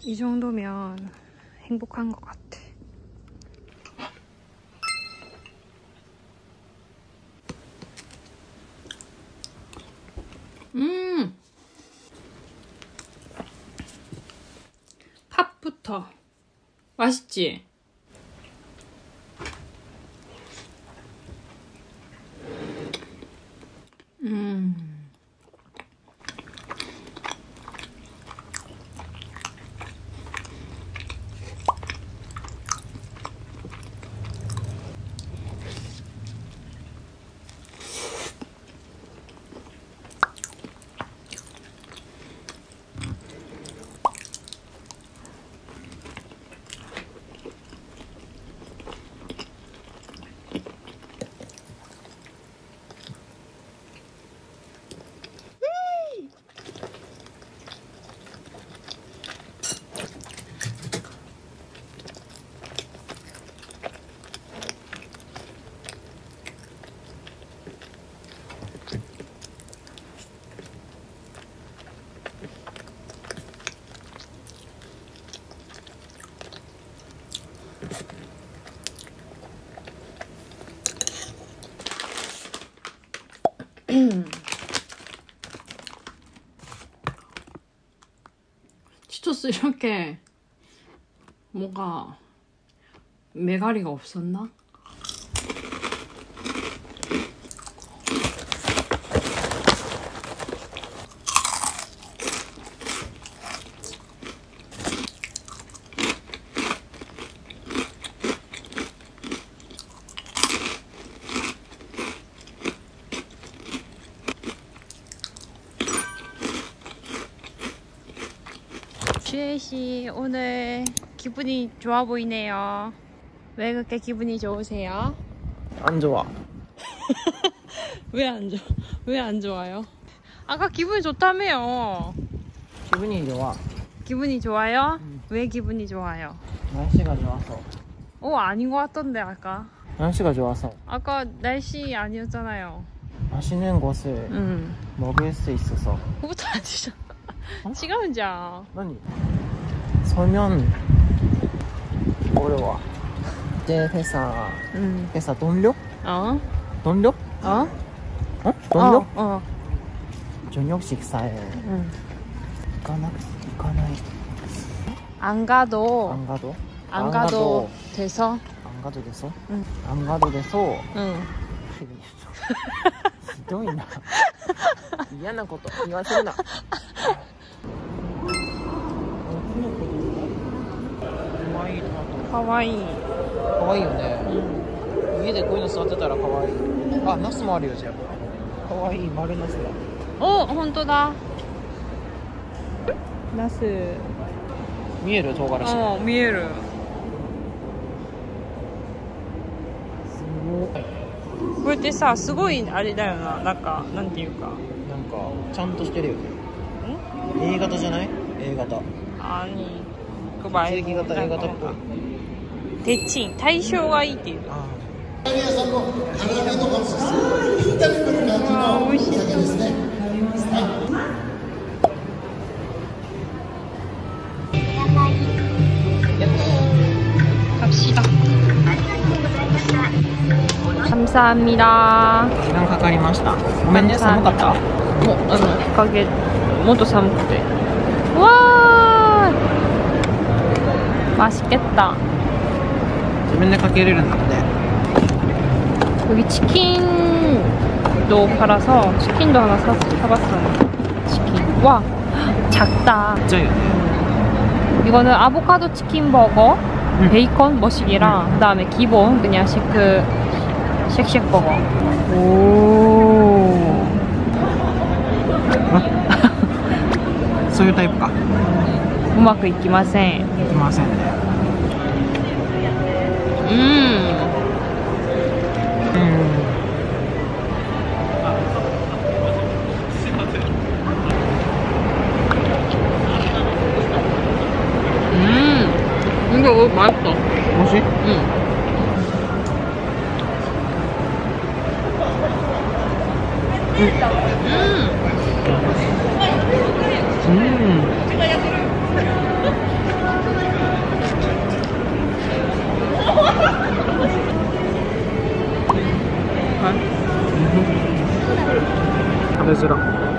이 정도면 행복한 것 같아. 팥부터 맛있지? 치토스 이렇게 뭔가 메가리가 없었나? 주혜씨 오늘 기분이 좋아 보이네요. 왜 그렇게 기분이 좋으세요? 안 좋아. 왜 안 좋아요? 아까 기분이 좋다며요. 기분이 좋아. 기분이 좋아요? 왜 기분이 좋아요? 날씨가 좋아서. 아닌 것 같던데 아까. 날씨가 좋아서. 아까 날씨 아니었잖아요. 맛있는 것을 먹을 수 있어서. 그것도 아니잖아. 시간이야. 아니. 설명 어려워. 이제 회사 돈료? 돈료? 돈료? 저녁 식사에 가나이. 안 가도 돼서? 안 가도 돼서? 응. 안 가도 돼서? 응. ひどいな。嫌なこと言わせるな。 かわいい。 かわいいよね。家でこういうの座ってたらかわいい。あ、ナスもあるよじゃあ。かわいい丸ナスだ。 ほんとだ。ナス。 見える唐辛子。 見える。 すごい。 これってさ、すごいあれだよな。なんかなんていうか。 なんかちゃんとしてるよね。A 型じゃない？ A 型。 血液型 A 型っぽい。鉄対象がいいっていう。美味しい。갑시다. 감사합니다. 時間かかりました。ごめんね、寒かった。 日陰もっと寒くて。わー、맛있겠다. 自分でかけれるんだって。 여기 치킨도 팔아서 치킨도 하나 사봤어요. 치킨. 와, 작다. 진짜 요 이거는 아보카도 치킨 버거, 베이컨 머시기랑 그다음에 기본 그냥 쉑쉑 버거. 오. そういうタイプか。 うまくいきません。 いきませんね。 이거 맛있어. 맛있어? 응. れづら。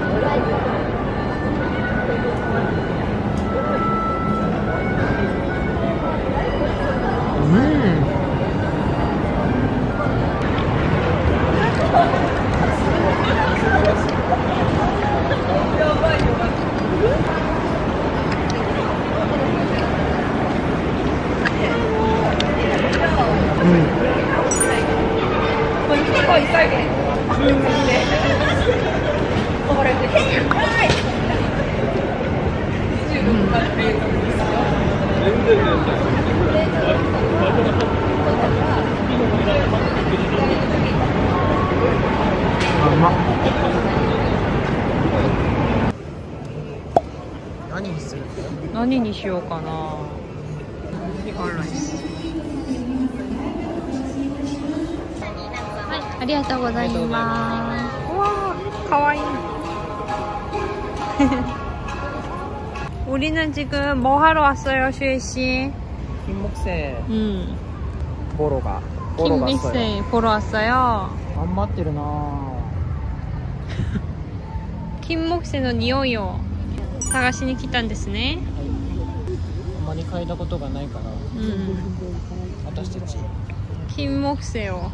何にする？ 何にしようかな。はい、ありがとうございます。うわー, 가와이. 우리는 지금 뭐 하러 왔어요, 슈에 씨? 김목새 음. 보러 김목새 보러 왔어요. 안 맞대르나. 김목새の匂いを探しに来たんですね。 あんまり嗅いだことがないから、私たち金木犀を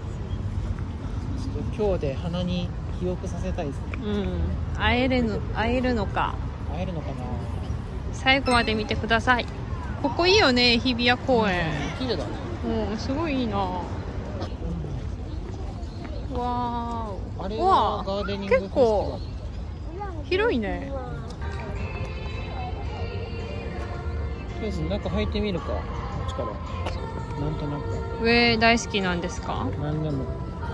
今日で鼻に記憶させたいですね。 会えるのか会えるのかな。 最後まで見てください。ここいいよね、日比谷公園。 綺麗だね。 すごいいいな。わーあれはガーデニングフェスティバル。 結構広いね。 とりあえず中入ってみるか。こっちからなんとなく。 上大好きなんですか？ 何でも。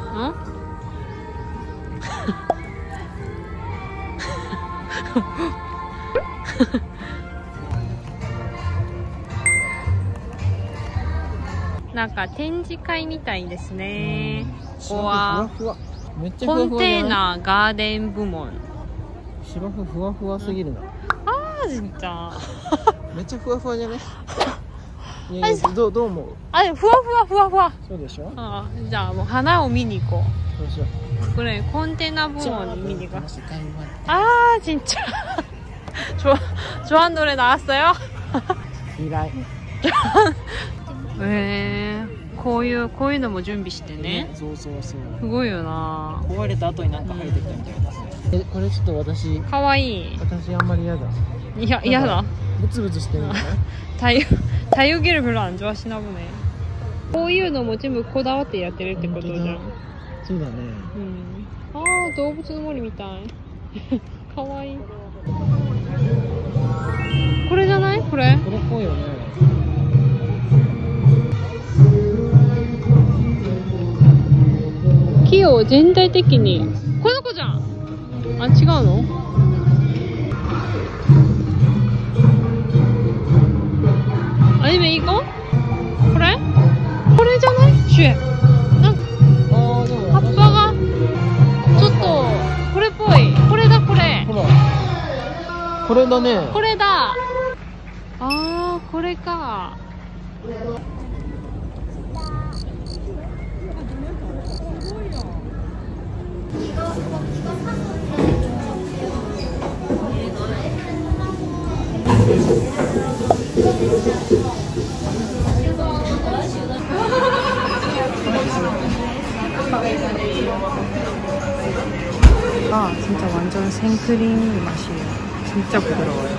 なんか展示会みたいですね。ここはめっちゃふわふわ。 コンテーナーガーデン部門。 芝生ふわふわすぎるな。 진짜. めっちゃふわふわじゃね？いやいや、どう思う？ ふわふわ。 そうでしょ？ じゃあもう花を見に行こう。 そうしよう。 그래, 콘테나 부문 미니가. 진짜. 좋아하는 노래 나왔어요? 이라이. 왜? こういうのも準備してね。 そう。すごいよな。 壊れた後になんか生えてきたみたいな。これちょっと私。 かわいい。 私あんまり嫌だ。 嫌だ。 ブツブツしてるんだね。 다육이를 별로 안 좋아하시나 보네. こういうのも全部こだわってやってるってことじゃん。 そうだね。 動物の森みたい。かわいい。これじゃない？これっぽいよね。 木を全体的に。この子じゃん。違うの？아니면 이거？これじゃない？シュエ。なんか葉っぱがちょっとこれっぽい。これだこれ。 ほら。これだね。 これだ。これか。진짜 완전 생크림 맛이에요. 진짜 부드러워요.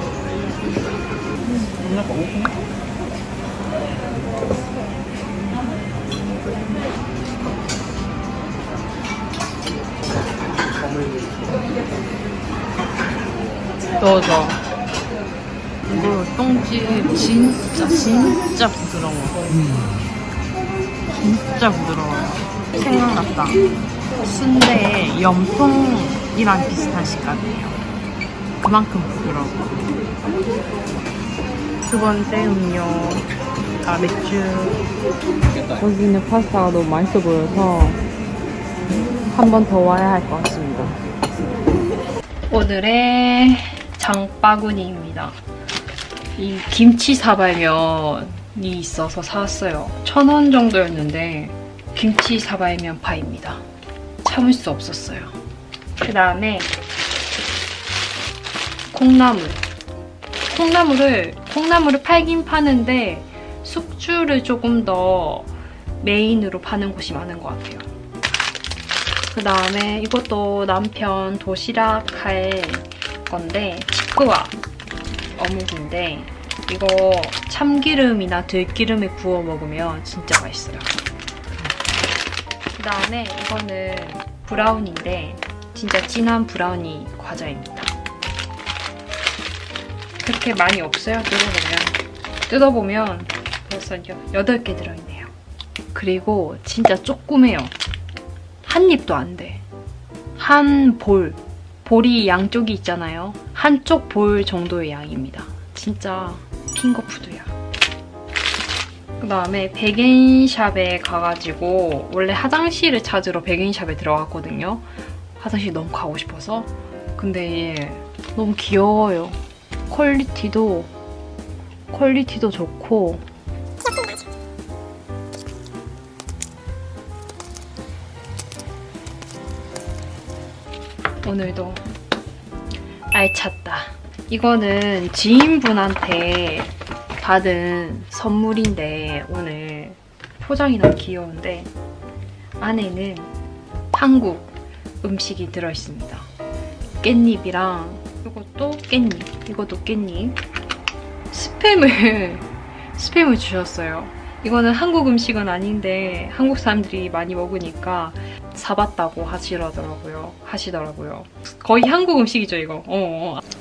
넣어줘. 이거 똥집 진짜 부드러워. 진짜 부드러워요. 생각났다. 순대의 염통이랑 비슷한 식감이에요. 그만큼 부드러워. 두 번째 음료가 맥주. 여기는 파스타가 너무 맛있어 보여서 한 번 더 와야 할 것 같습니다. 오늘의 장바구니입니다. 이 김치 사발면이 있어서 사왔어요. 1,000원 정도였는데 김치 사발면 파입니다. 참을 수 없었어요. 그 다음에 콩나물을 팔긴 파는데 숙주를 조금 더 메인으로 파는 곳이 많은 것 같아요. 그 다음에 이것도 남편 도시락 할 건데 치크와 어묵인데 이거 참기름이나 들기름에 구워 먹으면 진짜 맛있어요. 그 다음에 이거는 브라운인데 진짜 진한 브라우니 과자입니다. 그렇게 많이 없어요. 뜯어보면 벌써 8개 들어있네요. 그리고 진짜 조그매요. 한 입도 안 돼. 볼이 양쪽이 있잖아요. 한쪽 볼 정도의 양입니다. 진짜 핑거푸드야. 그 다음에 백인샵에 가가지고 원래 화장실을 찾으러 백인샵에 들어갔거든요. 화장실 너무 가고 싶어서. 근데 얘 너무 귀여워요. 퀄리티도 좋고 오늘도 알찼다. 이거는 지인분한테 받은 선물인데 오늘 포장이 너무 귀여운데 안에는 한국 음식이 들어있습니다. 깻잎이랑 이것도 깻잎 스팸을 주셨어요. 이거는 한국 음식은 아닌데 한국 사람들이 많이 먹으니까 사봤다고 하시더라고요. 거의 한국 음식이죠 이거.